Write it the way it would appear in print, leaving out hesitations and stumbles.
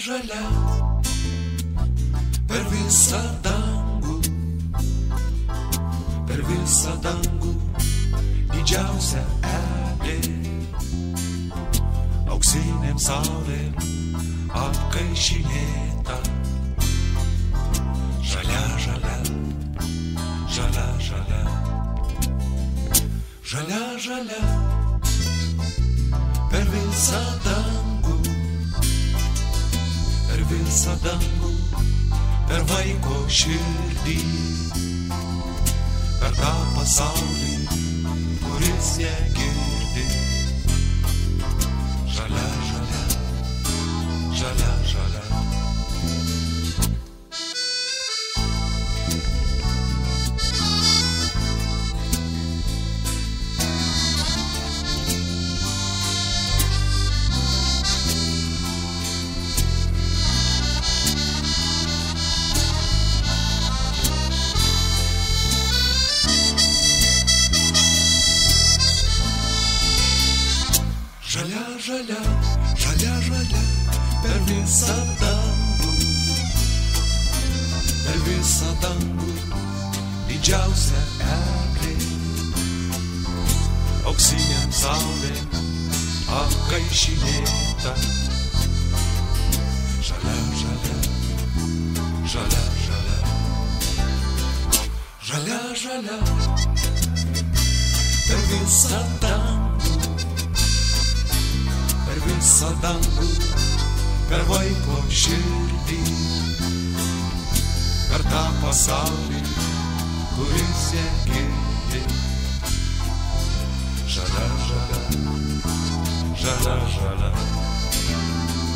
žalia per visą dangų, per visą dangų didžiausia eglė, auksinėm saulėm apkaišinėta. Žalia, žalia, žalia, žalia, žalia, žalia per visą dangų, per visą dangų, per vaiko širdį, per tą pasaulį, kuris negirdi. Žalia, žalia, žalia, žalia. Žalia, žalia, žalia, žalia per visą dangų, per visą dangų didžiausia eglė, auksinėm saulėm apkaišinėta. Žalia, žalia, žalia, žalia, žalia, žalia per visą dangų, per visą dangų, per vaiko širdį, per tą pasaulį, kuris negirdi. Žalia, žalia, žalia, žalia.